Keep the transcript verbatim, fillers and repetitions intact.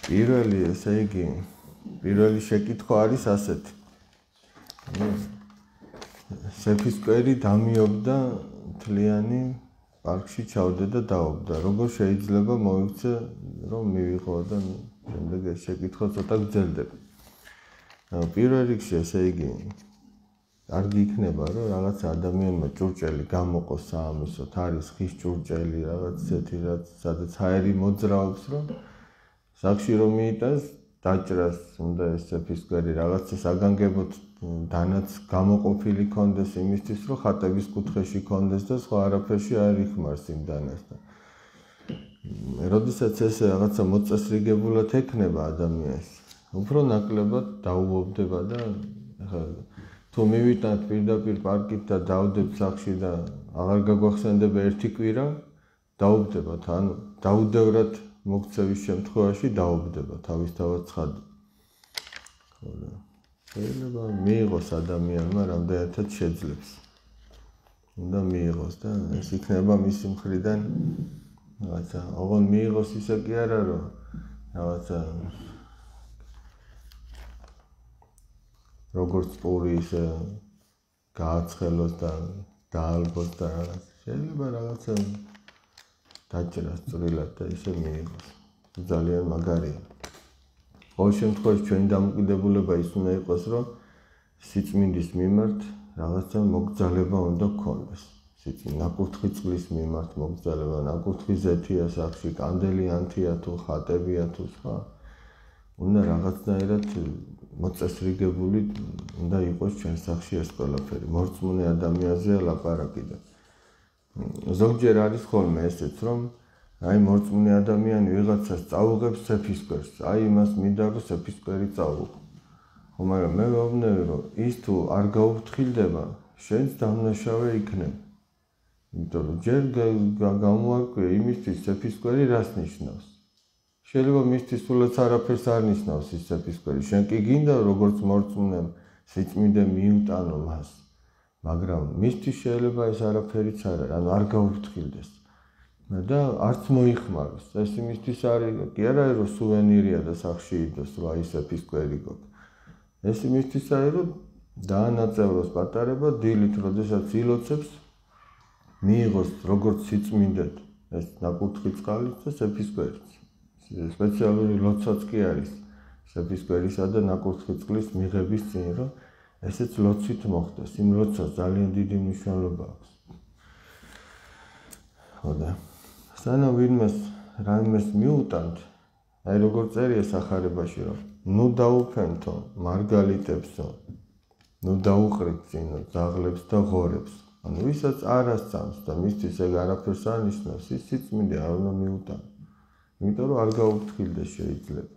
პირველი, ესე იგი, პირველი შეკითხვა არის ასეთი. სეფისკვერი დამიობდა მთლიანი პარკში ჩავდა და დაობდა. როგორ შეიძლება მოიქცე, რომ მივიღო და შემდეგ ეს შეკითხვა ცოტა გრძელდება. პირველ რიგში, ესე იგი, კარგი იქნება, რომ რაღაც ადამიანმა ჭურჭელი გამოყოს საამისოდ, არის ხის ჭურჭელი, რაღაც ისეთი, რაც სადაც ჰაერი მოძრაობს, რომ სახში რომ მიიტანს, დაჭრას უნდა ეს სეფისკვერი რაღაცა საგანგებოდ დანაც გამოყოფილი კონდეს იმისთვის, რომ ხატების კუთხეში კონდეს და სხვა არაფერში არ იხმარს იმ დანას. როდესაც ეს რაღაცა მოწესრიგებულად ექნება ადამიანს, უფრო ნაკლებად დაუვობდება და თუ მივიტანთ პირდაპირ პარკით და დავდებთ სახში და აღარ გაგვახსენდება ერთი კვირა, დაუვდებათ, ანუ დაუდევრად მოქცევის შემთხვევაში დაუვდება თავისთავად ცხადად. შეიძლება მიიღოს ადამიანმა რამდენადაც შეძლებს. უნდა მიიღოს და ეს იქნება მისი მხრიდან რაღაცა, ოღონ მიიღოს ისე კი არა, რომ რაღაცა როგორც პური ისე გააცხელოს და დაალბოს და რაღაც. შეიძლება რაღაცა დაჭრას წვრილად და ისე მიიღოს. ძალიან მაგარია. ყოველ შემთხვევაში ჩვენი დამოკიდებულება ის უნდა იყოს, რომ სიწმინდის მიმართ რაღაცა მოგზალება უნდა გქონდეს. ნაკურთხი წყლის მიმართ მოგზალება, ნაკურთხი ზეთია სახში, კანდელი ანთია თუ ხატებია თუ სხვა. უნდა რაღაცნაირად მოწესრიგებული უნდა იყოს ჩვენ სახში ეს ყველაფერი. მორწმუნე ადამიანზეა ლაპარაკი და ზოგჯერ არის ხოლმე ესეც, რომ აი მორწმუნე ადამიანი ვიღაცას წაუღებს სეფისკვერს, აი იმას მინდა რომ სეფისკვერი წაუღო. ხო, მაგრამ მე ვეუბნები, რომ ის თუ არ გაუფრთხილდება, შენც დამნაშავე იქნება. იმიტომ რომ ჯერ გამოაკვირე იმისთვის სეფისკვერი რას ნიშნავს. შეიძლება მისთვის სულაც არაფერს არ ნიშნავს ის სეფისკვერი. შენ კი გინდა როგორც მორწმუნემ სიწმინდე მიუტანო მას. მაგრამ მისთვის შეიძლება ეს არაფერიც არ არის, ანუ არ გაუფრთხილდეს. და არც მოიხმაროს. ეს იმისთვის არის, კი არა რომ სუვენირია და სახში იდოს, რომ აი სეფისკვერი გქონდა. ეს იმისთვის არის, რომ დაანაწევროს პატარება დილით, როდესაც ილოცებს, მიიღოს როგორც სიწმინდედ ეს ნაკურთხი წყალიც და სეფისკვერიც. სპეციალური ლოცვაც კი არის სეფისკვერისა და ნაკურთხი წყლის მიღების წინ, რომ ესეც ლოცვით მოხდეს. იმ ლოცვას ძალიან დიდი მნიშვნელობა აქვს. ხოდა სანამ ვინმეს რაიმეს მიუტანთ, აი როგორ წერია სახარებაში, რომ ნუ დაუფენთო მარგალიტებსო, ნუ დაუყრით წინო ძაღლებს და ღორებს. ანუ ვისაც არ ასწამს და მისთვის ეგ არაფერს არ ნიშნავს, ის სიწმინდე არ უნდა მიუტანო. იმიტომ რომ არ გაუფრთხილდეს შეიძლება.